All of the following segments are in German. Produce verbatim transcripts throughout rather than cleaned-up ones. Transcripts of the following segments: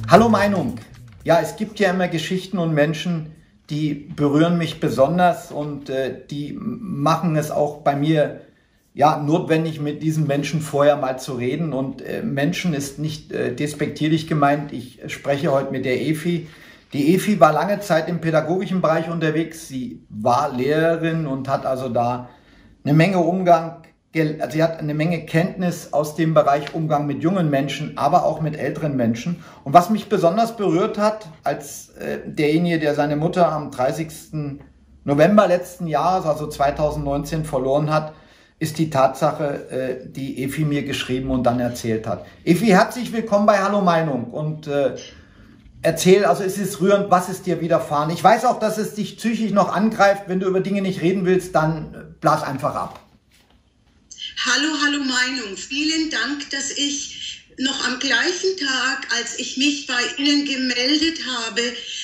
Hallo Meinung. Ja, es gibt ja immer Geschichten und Menschen, die berühren mich besonders und äh, die machen es auch bei mir ja notwendig, mit diesen Menschen vorher mal zu reden. Und äh, Menschen ist nicht äh, despektierlich gemeint. Ich spreche heute mit der Efi. Die Efi war lange Zeit im pädagogischen Bereich unterwegs. Sie war Lehrerin und hat also da eine Menge Umgang, also sie hat eine Menge Kenntnis aus dem Bereich Umgang mit jungen Menschen, aber auch mit älteren Menschen. Und was mich besonders berührt hat, als äh, derjenige, der seine Mutter am dreißigsten November letzten Jahres, also zweitausendneunzehn, verloren hat, ist die Tatsache, äh, die Efi mir geschrieben und dann erzählt hat. Efi, herzlich willkommen bei Hallo Meinung und äh, erzähl, also es ist rührend, was ist dir widerfahren. Ich weiß auch, dass es dich psychisch noch angreift. Wenn du über Dinge nicht reden willst, dann blas einfach ab. Hallo, hallo Meinung. Vielen Dank, dass ich noch am gleichen Tag, als ich mich bei Ihnen gemeldet habe,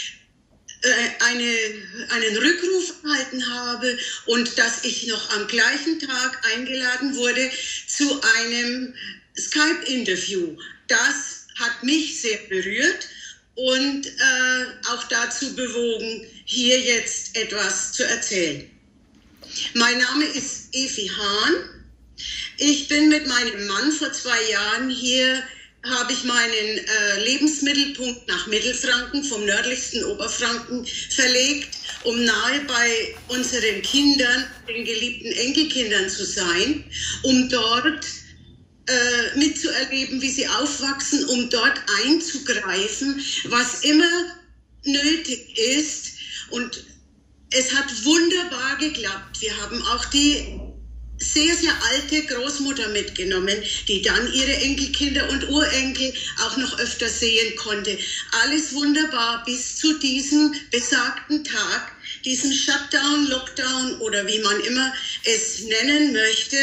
eine, einen Rückruf erhalten habe und dass ich noch am gleichen Tag eingeladen wurde zu einem Skype-Interview. Das hat mich sehr berührt und äh, auch dazu bewogen, hier jetzt etwas zu erzählen. Mein Name ist Efi Hahn. Ich bin mit meinem Mann vor zwei Jahren hier, habe ich meinen äh, Lebensmittelpunkt nach Mittelfranken, vom nördlichsten Oberfranken, verlegt, um nahe bei unseren Kindern, den geliebten Enkelkindern zu sein, um dort äh, mitzuerleben, wie sie aufwachsen, um dort einzugreifen, was immer nötig ist. Und es hat wunderbar geklappt. Wir haben auch die sehr, sehr alte Großmutter mitgenommen, die dann ihre Enkelkinder und Urenkel auch noch öfter sehen konnte. Alles wunderbar bis zu diesem besagten Tag, diesem Shutdown, Lockdown oder wie man immer es nennen möchte,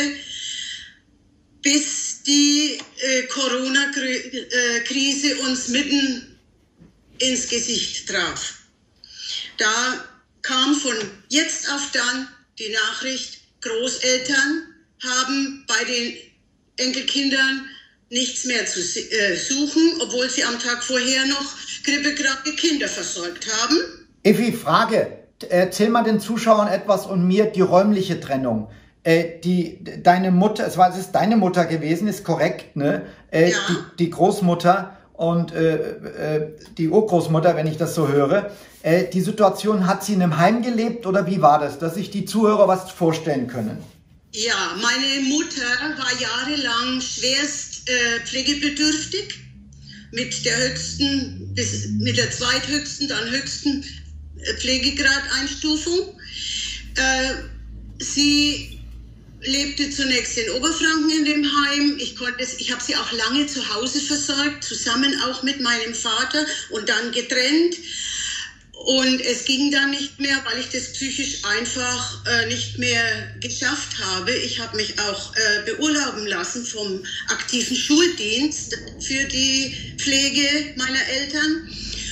bis die äh, Corona-Krise uns mitten ins Gesicht traf. Da kam von jetzt auf dann die Nachricht, Großeltern haben bei den Enkelkindern nichts mehr zu äh, suchen, obwohl sie am Tag vorher noch grippekranke Kinder versorgt haben. Efi, Frage. Erzähl mal den Zuschauern etwas und mir die räumliche Trennung. Äh, die, deine Mutter, es war, es ist deine Mutter gewesen, ist korrekt, ne? Äh, ja. die, die Großmutter und äh, äh, die Urgroßmutter, wenn ich das so höre. Äh, die Situation, hat sie in einem Heim gelebt oder wie war das, dass sich die Zuhörer was vorstellen können? Ja, meine Mutter war jahrelang schwerst äh, pflegebedürftig, mit der höchsten, bis, mit der zweithöchsten, dann höchsten äh, Pflegegradeinstufung. Äh, sie lebte zunächst in Oberfranken in dem Heim. Ich konnte es, ich habe sie auch lange zu Hause versorgt, zusammen auch mit meinem Vater und dann getrennt. Und es ging dann nicht mehr, weil ich das psychisch einfach äh, nicht mehr geschafft habe. Ich habe mich auch äh, beurlauben lassen vom aktiven Schuldienst für die Pflege meiner Eltern.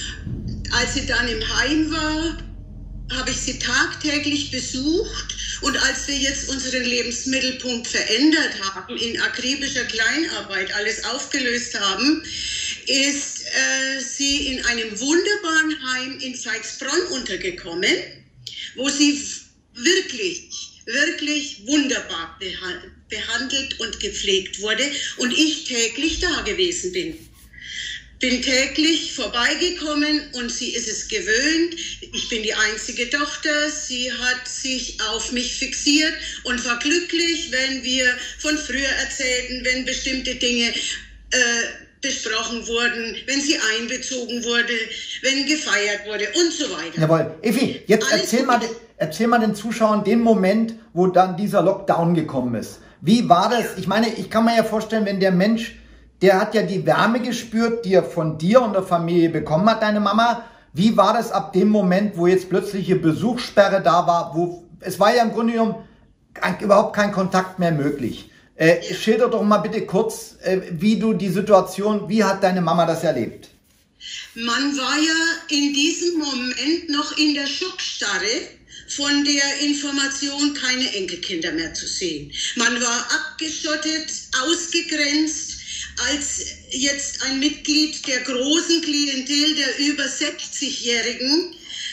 Als sie dann im Heim war, habe ich sie tagtäglich besucht. Und als wir jetzt unseren Lebensmittelpunkt verändert haben, in akribischer Kleinarbeit alles aufgelöst haben, ist äh, sie in einem wunderbaren Heim in Veitsbronn untergekommen, wo sie wirklich, wirklich wunderbar behandelt und gepflegt wurde und ich täglich da gewesen bin. Bin täglich vorbeigekommen und sie ist es gewöhnt. Ich bin die einzige Tochter. Sie hat sich auf mich fixiert und war glücklich, wenn wir von früher erzählten, wenn bestimmte Dinge äh, besprochen wurden, wenn sie einbezogen wurde, wenn gefeiert wurde und so weiter. Jawohl. Efi, jetzt erzähl mal, erzähl mal den Zuschauern den Moment, wo dann dieser Lockdown gekommen ist. Wie war das? Ich meine, ich kann mir ja vorstellen, wenn der Mensch, der hat ja die Wärme gespürt, die er von dir und der Familie bekommen hat, deine Mama. Wie war das ab dem Moment, wo jetzt plötzliche Besuchssperre da war? Wo, es war ja im Grunde genommen überhaupt kein Kontakt mehr möglich. Äh, schilder doch mal bitte kurz, äh, wie du die Situation, wie hat deine Mama das erlebt? Man war ja in diesem Moment noch in der Schockstarre von der Information, keine Enkelkinder mehr zu sehen. Man war abgeschottet, ausgegrenzt. als jetzt ein Mitglied der großen Klientel der über sechzigjährigen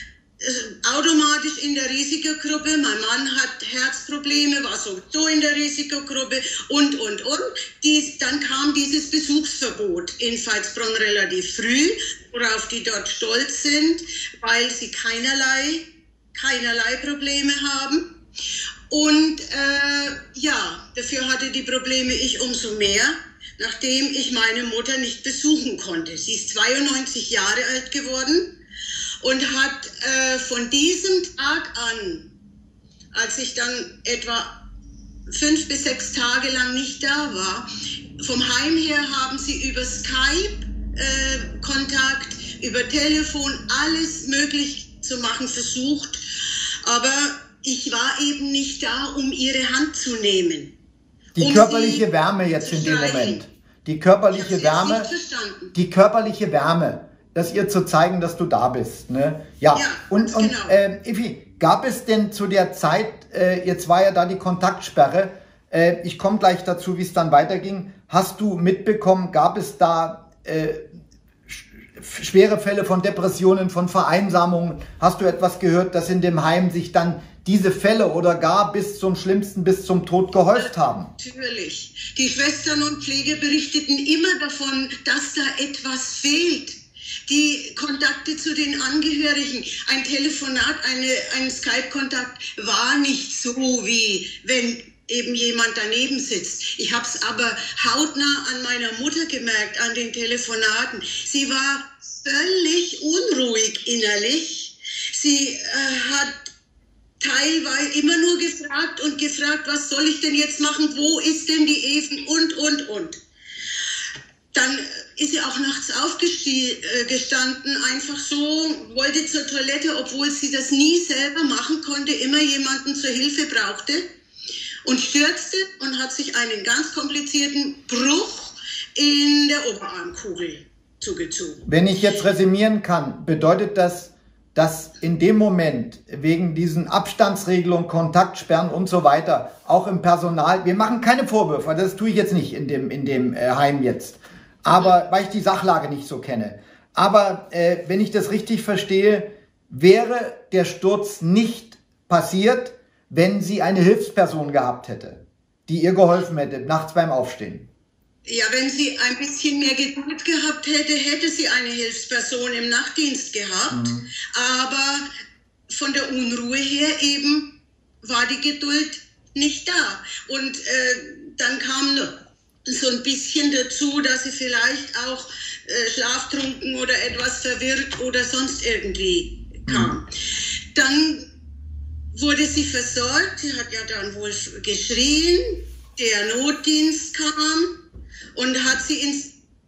automatisch in der Risikogruppe. Mein Mann hat Herzprobleme, war sowieso in der Risikogruppe und, und, und. Die, dann kam dieses Besuchsverbot in Veitsbronn relativ früh, worauf die dort stolz sind, weil sie keinerlei, keinerlei Probleme haben. Und äh, ja, dafür hatte die Probleme ich umso mehr, nachdem ich meine Mutter nicht besuchen konnte. Sie ist zweiundneunzig Jahre alt geworden. Und hat äh, von diesem Tag an, als ich dann etwa fünf bis sechs Tage lang nicht da war, vom Heim her haben sie über Skype äh, Kontakt, über Telefon, alles möglich zu machen versucht. Aber ich war eben nicht da, um ihre Hand zu nehmen. Die um körperliche Wärme jetzt in dem Moment. Die körperliche Wärme. Nicht verstanden. Die körperliche Wärme. Das ihr zu zeigen, dass du da bist. Ne? Ja, ja, und, und genau. äh, Effi, gab es denn zu der Zeit, äh, jetzt war ja da die Kontaktsperre, äh, ich komme gleich dazu, wie es dann weiterging, hast du mitbekommen, gab es da äh, sch schwere Fälle von Depressionen, von Vereinsamungen? Hast du etwas gehört, dass in dem Heim sich dann diese Fälle oder gar bis zum Schlimmsten, bis zum Tod gehäuft haben? Natürlich. Die Schwestern und Pfleger berichteten immer davon, dass da etwas fehlt. Die Kontakte zu den Angehörigen, ein Telefonat, eine, ein Skype-Kontakt war nicht so, wie wenn eben jemand daneben sitzt. Ich habe es aber hautnah an meiner Mutter gemerkt, an den Telefonaten. Sie war völlig unruhig innerlich. Sie äh, hat teilweise immer nur gefragt und gefragt, was soll ich denn jetzt machen, wo ist denn die Evi und, und, und. Dann ist sie auch nachts aufgestanden, einfach so, wollte zur Toilette, obwohl sie das nie selber machen konnte, immer jemanden zur Hilfe brauchte und stürzte und hat sich einen ganz komplizierten Bruch in der Oberarmkugel zugezogen. Wenn ich jetzt resümieren kann, bedeutet das, dass in dem Moment wegen diesen Abstandsregelungen, Kontaktsperren und so weiter, auch im Personal, wir machen keine Vorwürfe, das tue ich jetzt nicht in dem, in dem äh, Heim jetzt, aber weil ich die Sachlage nicht so kenne. Aber äh, wenn ich das richtig verstehe, wäre der Sturz nicht passiert, wenn sie eine Hilfsperson gehabt hätte, die ihr geholfen hätte, nachts beim Aufstehen. Ja, wenn sie ein bisschen mehr Geduld gehabt hätte, hätte sie eine Hilfsperson im Nachtdienst gehabt. Mhm. Aber von der Unruhe her eben war die Geduld nicht da. Und äh, dann kam noch so ein bisschen dazu, dass sie vielleicht auch äh, schlaftrunken oder etwas verwirrt oder sonst irgendwie kam. Mhm. Dann wurde sie versorgt, sie hat ja dann wohl geschrien, der Notdienst kam und hat sie ins,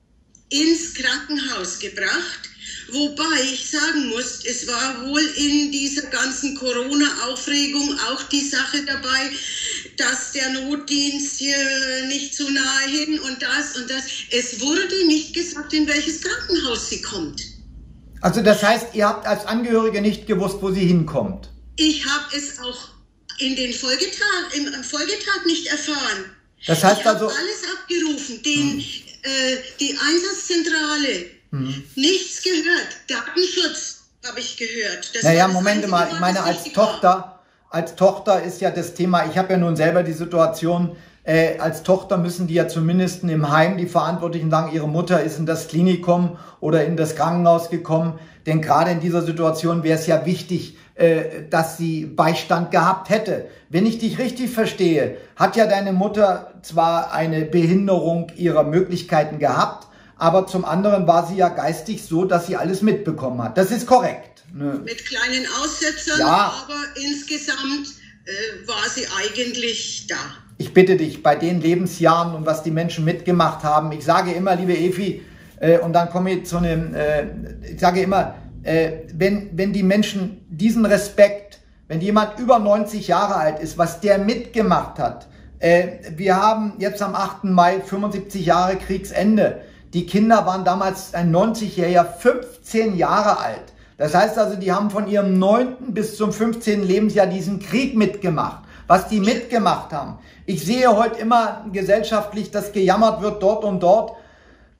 ins Krankenhaus gebracht. Wobei ich sagen muss, es war wohl in dieser ganzen Corona-Aufregung auch die Sache dabei, dass der Notdienst hier nicht zu nahe hin und das und das. Es wurde nicht gesagt, in welches Krankenhaus sie kommt. Also das heißt, ihr habt als Angehörige nicht gewusst, wo sie hinkommt? Ich habe es auch in den Folgetag, im, im Folgetag nicht erfahren. Das heißt ich habe also alles abgerufen, den, hm. äh, die Einsatzzentrale, hm. nichts gehört, Datenschutz habe ich gehört. Das naja, Moment Einzige, mal, ich meine als Tochter, als Tochter ist ja das Thema, ich habe ja nun selber die Situation, äh, als Tochter müssen die ja zumindest im Heim, die Verantwortlichen sagen, ihre Mutter ist in das Klinikum oder in das Krankenhaus gekommen, denn gerade in dieser Situation wäre es ja wichtig, äh, dass sie Beistand gehabt hätte. Wenn ich dich richtig verstehe, hat ja deine Mutter zwar eine Behinderung ihrer Möglichkeiten gehabt, aber zum anderen war sie ja geistig so, dass sie alles mitbekommen hat. Das ist korrekt. Ne? Mit kleinen Aussetzern, ja. Aber insgesamt äh, war sie eigentlich da. Ich bitte dich, bei den Lebensjahren und was die Menschen mitgemacht haben, ich sage immer, liebe Evi, äh, und dann komme ich zu einem, äh, ich sage immer, äh, wenn, wenn die Menschen diesen Respekt, wenn jemand über neunzig Jahre alt ist, was der mitgemacht hat, äh, wir haben jetzt am achten Mai fünfundsiebzig Jahre Kriegsende, die Kinder waren damals ein neunzigjähriger fünfzehn Jahre alt. Das heißt also, die haben von ihrem neunten bis zum fünfzehnten Lebensjahr diesen Krieg mitgemacht. Was die mitgemacht haben. Ich sehe heute immer gesellschaftlich, dass gejammert wird dort und dort.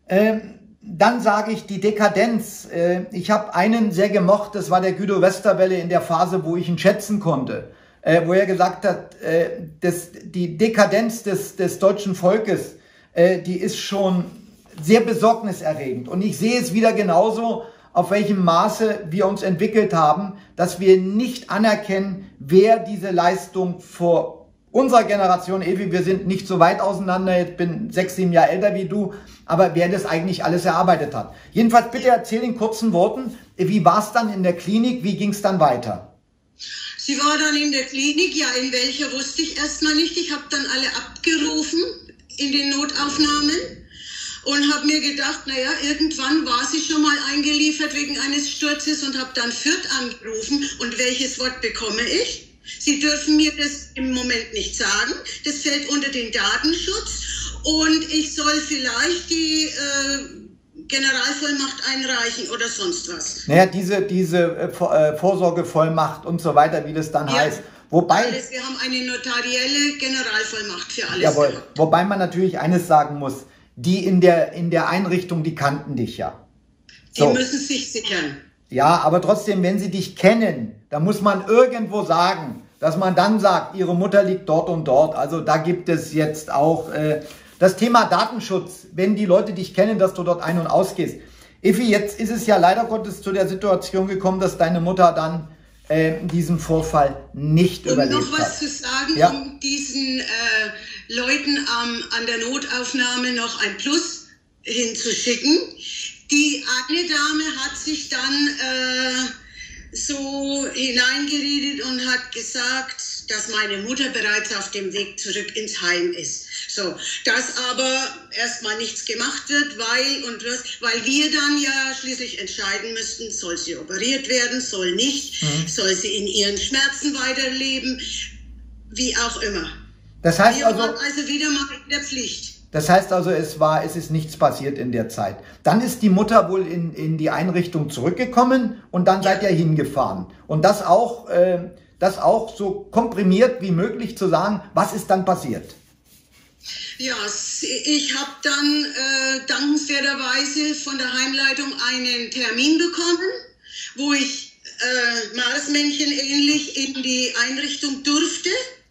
Ähm, dann sage ich die Dekadenz. Äh, ich habe einen sehr gemocht, das war der Guido Westerwelle in der Phase, wo ich ihn schätzen konnte, äh, wo er gesagt hat, äh, das, die Dekadenz des, des deutschen Volkes, äh, die ist schon sehr besorgniserregend. Und ich sehe es wieder genauso, auf welchem Maße wir uns entwickelt haben, dass wir nicht anerkennen, wer diese Leistung vor unserer Generation, Evi, wir sind nicht so weit auseinander, ich bin sechs, sieben Jahre älter wie du, aber wer das eigentlich alles erarbeitet hat. Jedenfalls bitte erzähl in kurzen Worten, wie war es dann in der Klinik, wie ging es dann weiter? Sie war dann in der Klinik, ja, in welcher wusste ich erstmal nicht. Ich habe dann alle abgerufen in den Notaufnahmen. Und habe mir gedacht, naja, irgendwann war sie schon mal eingeliefert wegen eines Sturzes und habe dann Fürth angerufen. Und welches Wort bekomme ich? Sie dürfen mir das im Moment nicht sagen. Das fällt unter den Datenschutz. Und ich soll vielleicht die äh, Generalvollmacht einreichen oder sonst was. Naja, diese, diese äh, Vorsorgevollmacht und so weiter, wie das dann ja heißt. Wobei, alles, wir haben eine notarielle Generalvollmacht für alles. Jawohl, gehabt. Wobei man natürlich eines sagen muss, die in der, in der Einrichtung, die kannten dich ja. So. Die müssen sich sichern. Ja, aber trotzdem, wenn sie dich kennen, da muss man irgendwo sagen, dass man dann sagt, ihre Mutter liegt dort und dort. Also da gibt es jetzt auch äh, das Thema Datenschutz, wenn die Leute dich kennen, dass du dort ein- und ausgehst. Effi, jetzt ist es ja leider Gottes zu der Situation gekommen, dass deine Mutter dann äh, diesen Vorfall nicht um überlebt hat. Um noch was hat. zu sagen, ja? um diesen äh, Leuten ähm, an der Notaufnahme noch ein Plus hinzuschicken. Die eine Dame hat sich dann äh, so hineingeredet und hat gesagt, dass meine Mutter bereits auf dem Weg zurück ins Heim ist. So, dass aber erstmal nichts gemacht wird, weil und was, weil wir dann ja schließlich entscheiden müssten, soll sie operiert werden, soll nicht, mhm. soll sie in ihren Schmerzen weiterleben, wie auch immer. Das heißt wir also, waren also wieder mal in der Pflicht. Das heißt also, es war, es ist nichts passiert in der Zeit. Dann ist die Mutter wohl in, in die Einrichtung zurückgekommen und dann seid ihr hingefahren. Und das auch, äh, das auch so komprimiert wie möglich zu sagen, was ist dann passiert? Ja, ich habe dann äh, dankenswerterweise von der Heimleitung einen Termin bekommen, wo ich äh, Marsmännchen ähnlich in die Einrichtung durfte.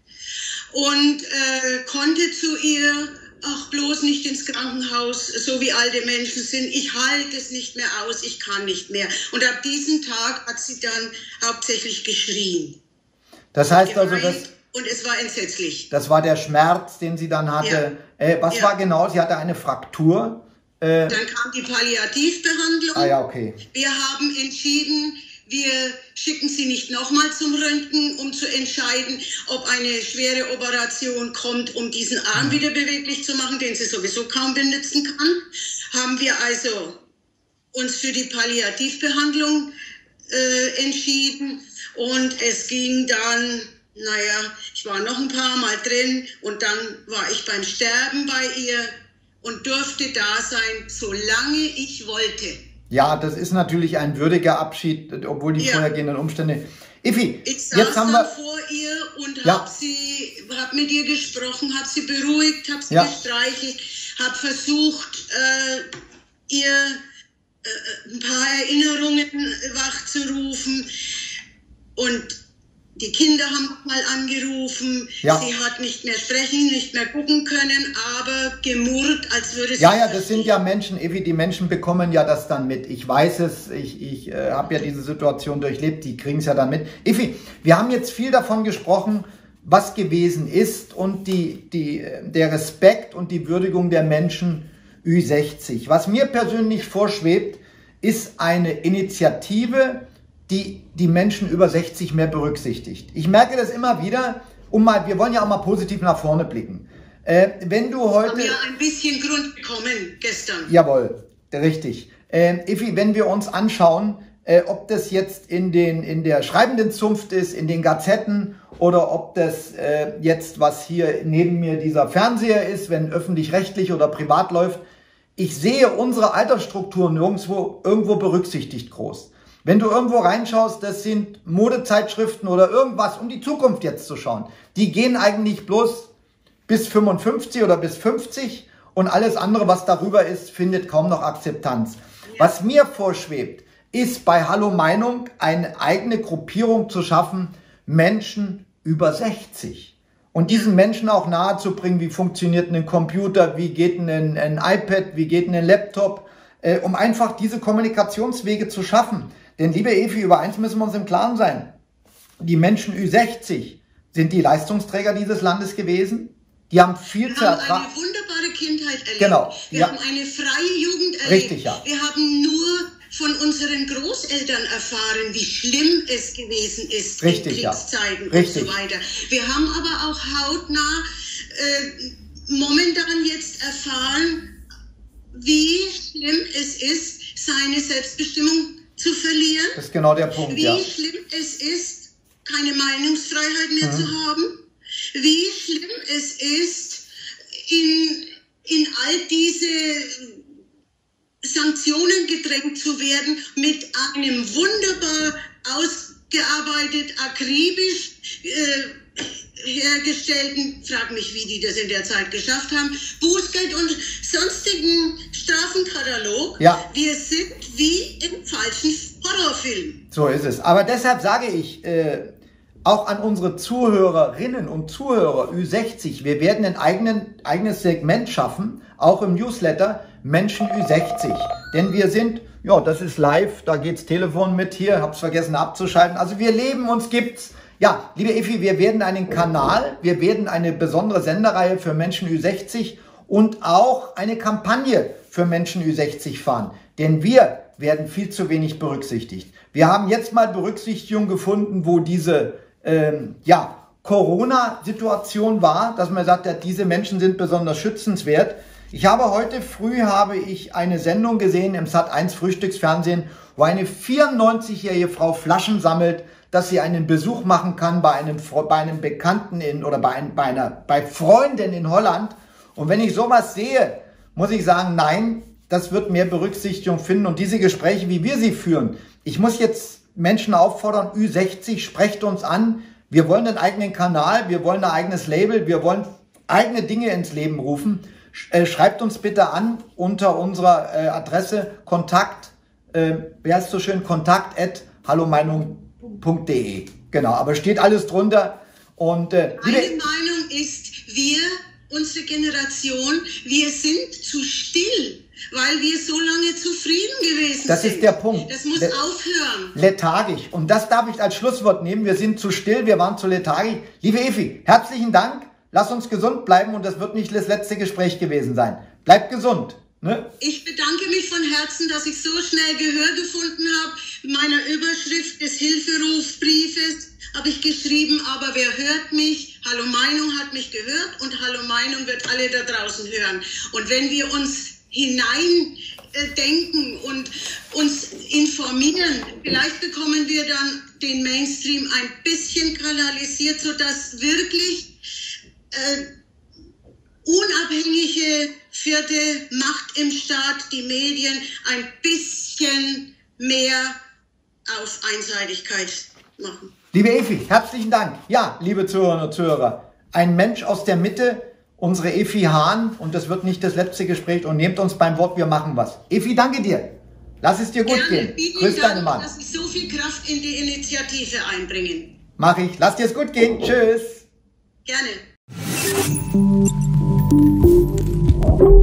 Und äh, konnte zu ihr, ach bloß nicht ins Krankenhaus, so wie alte Menschen sind, ich halte es nicht mehr aus, ich kann nicht mehr. Und ab diesem Tag hat sie dann hauptsächlich geschrien. Das heißt also, das, und es war entsetzlich. Das war der Schmerz, den sie dann hatte. Ja. Äh, was ja. war genau? Sie hatte eine Fraktur. Äh, dann kam die Palliativbehandlung. Ah ja, okay. Wir haben entschieden, wir schicken sie nicht nochmal zum Röntgen, um zu entscheiden, ob eine schwere Operation kommt, um diesen Arm wieder beweglich zu machen, den sie sowieso kaum benutzen kann. Haben wir also uns für die Palliativbehandlung äh, entschieden und es ging dann, naja, ich war noch ein paar Mal drin und dann war ich beim Sterben bei ihr und durfte da sein, solange ich wollte. Ja, das ist natürlich ein würdiger Abschied, obwohl die ja. vorhergehenden Umstände... Effi, ich saß jetzt haben dann wir... vor ihr und ja. habe sie, hab mit ihr gesprochen, habe sie beruhigt, habe sie ja. gestreichelt, habe versucht, äh, ihr äh, ein paar Erinnerungen wachzurufen und die Kinder haben mal angerufen, ja. sie hat nicht mehr sprechen, nicht mehr gucken können, aber gemurrt, als würde sie... Ja, ja, das sind ja Menschen, Effi, die Menschen bekommen ja das dann mit. Ich weiß es, ich, ich äh, habe ja diese Situation durchlebt, die kriegen es ja dann mit. Effi, wir haben jetzt viel davon gesprochen, was gewesen ist und die, die, der Respekt und die Würdigung der Menschen Ü sechzig. Was mir persönlich vorschwebt, ist eine Initiative, die die Menschen über sechzig mehr berücksichtigt. Ich merke das immer wieder, um mal, wir wollen ja auch mal positiv nach vorne blicken. Äh, wenn du heute... Haben wir ein bisschen Grund bekommen gestern. Jawohl, richtig. Äh, Effi, wenn wir uns anschauen, äh, ob das jetzt in, den, in der schreibenden Zunft ist, in den Gazetten oder ob das äh, jetzt, was hier neben mir dieser Fernseher ist, wenn öffentlich-rechtlich oder privat läuft, ich sehe unsere Altersstruktur nirgendwo irgendwo berücksichtigt groß. Wenn du irgendwo reinschaust, das sind Modezeitschriften oder irgendwas, um die Zukunft jetzt zu schauen. Die gehen eigentlich bloß bis fünfundfünfzig oder bis fünfzig und alles andere, was darüber ist, findet kaum noch Akzeptanz. Was mir vorschwebt, ist bei Hallo Meinung eine eigene Gruppierung zu schaffen, Menschen über sechzig. Und diesen Menschen auch nahezubringen, wie funktioniert ein Computer, wie geht ein, ein iPad, wie geht ein Laptop, äh, um einfach diese Kommunikationswege zu schaffen. Denn liebe Evi, über eins müssen wir uns im Klaren sein. Die Menschen Ü sechzig sind die Leistungsträger dieses Landes gewesen. Die haben viel wir zu haben ertragen. eine wunderbare Kindheit erlebt. Genau. Wir Ja. haben eine freie Jugend erlebt. Richtig, ja. Wir haben nur von unseren Großeltern erfahren, wie schlimm es gewesen ist Richtig, in Kriegszeiten ja. Richtig. und so weiter. Wir haben aber auch hautnah äh, momentan jetzt erfahren, wie schlimm es ist, seine Selbstbestimmung zu verlieren. Das ist genau der Punkt, Wie ja. schlimm es ist, keine Meinungsfreiheit mehr mhm. zu haben. Wie schlimm es ist, in, in all diese Sanktionen gedrängt zu werden, mit einem wunderbar ausgearbeitet, akribisch äh, hergestellten, frag mich, wie die das in der Zeit geschafft haben, Bußgeld und sonstigen Strafenkatalog. Ja. Wir sind wie im falschen Horrorfilm. So ist es. Aber deshalb sage ich, äh, auch an unsere Zuhörerinnen und Zuhörer Ü sechzig, wir werden ein eigenen, eigenes Segment schaffen, auch im Newsletter, Menschen Ü sechzig. Denn wir sind, ja, das ist live, da geht's Telefon mit hier, hab's vergessen abzuschalten. Also wir leben, uns gibt's. Ja, liebe Effi, wir werden einen Kanal, wir werden eine besondere Sendereihe für Menschen Ü sechzig und auch eine Kampagne für Menschen Ü sechzig fahren. Denn wir werden viel zu wenig berücksichtigt. Wir haben jetzt mal Berücksichtigung gefunden, wo diese ähm, ja, Corona-Situation war, dass man sagt, ja, diese Menschen sind besonders schützenswert. Ich habe heute früh habe ich eine Sendung gesehen im Sat eins Frühstücksfernsehen, wo eine vierundneunzigjährige Frau Flaschen sammelt, dass sie einen Besuch machen kann bei einem, bei einem Bekannten in, oder bei, ein, bei einer bei Freunden in Holland. Und wenn ich sowas sehe, muss ich sagen, nein, das wird mehr Berücksichtigung finden. Und diese Gespräche, wie wir sie führen, ich muss jetzt Menschen auffordern, Ü sechzig, sprecht uns an. Wir wollen einen eigenen Kanal, wir wollen ein eigenes Label, wir wollen eigene Dinge ins Leben rufen. Schreibt uns bitte an unter unserer äh, Adresse kontakt, äh, wie heißt es so schön, kontakt at hallomeinung punkt de. Genau, aber steht alles drunter. Und, äh, Meine Meinung ist, wir, unsere Generation, wir sind zu still, weil wir so lange zufrieden gewesen das sind. Das ist der Punkt. Das muss Le aufhören. Lethargisch. Und das darf ich als Schlusswort nehmen. Wir sind zu still, wir waren zu lethargisch. Liebe Effi, herzlichen Dank. Lass uns gesund bleiben und das wird nicht das letzte Gespräch gewesen sein. Bleibt gesund. Ne? Ich bedanke mich von Herzen, dass ich so schnell Gehör gefunden habe. In meiner Überschrift des Hilferufbriefes habe ich geschrieben, aber wer hört mich? Hallo Meinung hat mich gehört und Hallo Meinung wird alle da draußen hören. Und wenn wir uns hinein äh, denken und uns informieren, vielleicht bekommen wir dann den Mainstream ein bisschen kanalisiert, sodass wirklich äh, unabhängige vierte Macht im Staat, die Medien, ein bisschen mehr auf Einseitigkeit machen. Liebe Effi, herzlichen Dank. Ja, liebe Zuhörerinnen und Zuhörer, ein Mensch aus der Mitte, unsere Effi Hahn, und das wird nicht das letzte Gespräch, und nehmt uns beim Wort, wir machen was. Effi, danke dir. Lass es dir gut Gerne. gehen. Grüß deinen Mann. Dass Sie so viel Kraft in die Initiative einbringen. Mach ich. Lass dir es gut gehen. Tschüss. Gerne.